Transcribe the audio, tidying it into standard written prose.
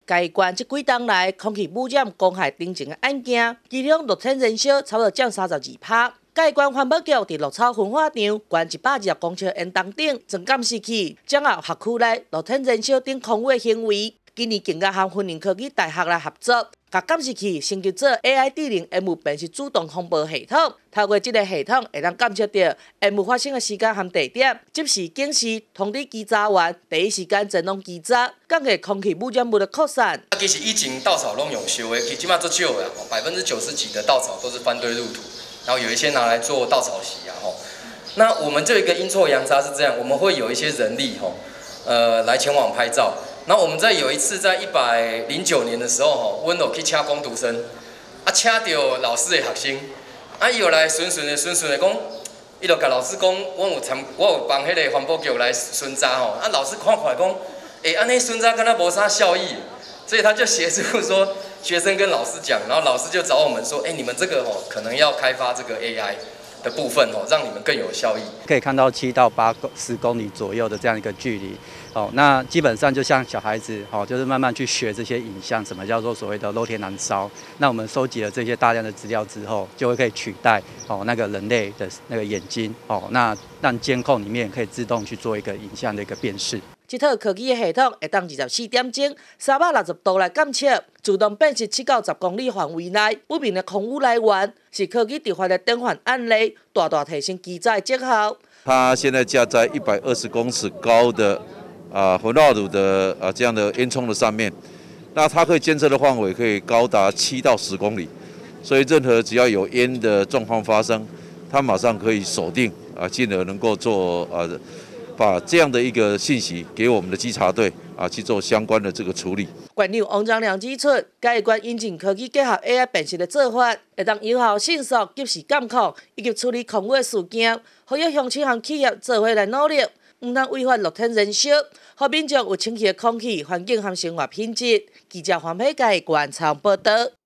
该县这几天来空气污染公害顶前的案件，其中露天燃烧差不多占32%。该县环保局伫绿草焚化场关120公尺烟筒顶装监视器，掌握学区内露天燃烧等空污的行为。今年更加和云林科技大学来合作，甲监视器升级做 AI 智能烟雾辨识主动通报系统。透过这个系统，会当监测到烟雾发生的时间和地点，及时警示通知稽查员，第一时间整拢稽查，降低空气污染物的扩散。 其实以前稻草拢用烧的，其实即马做少的，90%几的稻草都是翻堆入土，然后有一些拿来做稻草席啊吼。那我们这一个阴错阳差是这样，我们会有一些人力吼，来前往拍照。然后我们在有一次在109年的时候吼，阮有去请工读生，啊，请到老师的学生，啊，伊又来顺顺的讲，伊就甲老师讲，我有帮迄个环保局来巡查吼，啊，老师看看讲，安尼巡查敢若无啥效益，所以他就协助说学生跟老师讲，然后老师就找我们说，你们这个可能要开发这个 AI。的部分让你们更有效益。 可以看到7到80公里左右的这样一个距离，那基本上就像小孩子，就是慢慢去学这些影像，什么叫做所谓的漏天燃烧。那我们收集了这些大量的资料之后，就会可以取代那个人类的那个眼睛，那让监控里面可以自动去做一个影像的一个辨识。 这套科技的系统会当24点钟360度来监测，自动辨识7到10公里范围内不明的空污来源，是科技直发的典范案例，大大提升稽查的绩效。 它现在架在120公尺高的焚化炉的这样的烟囱的上面，那它可以监测的范围可以高达7到10公里，所以任何只要有烟的状况发生，它马上可以锁定进而能够做把这样的一个信息给我们的稽查队去做相关的这个处理。 县长王章良指出，该县引进科技结合 AI 辨识的做法，会当有效、迅速、及时监控以及处理空污的事件，呼吁乡亲和企业做伙来努力，唔通违法露天燃烧，让民众有清气的空气环境和生活品质。记者黄佩佳县采访报道。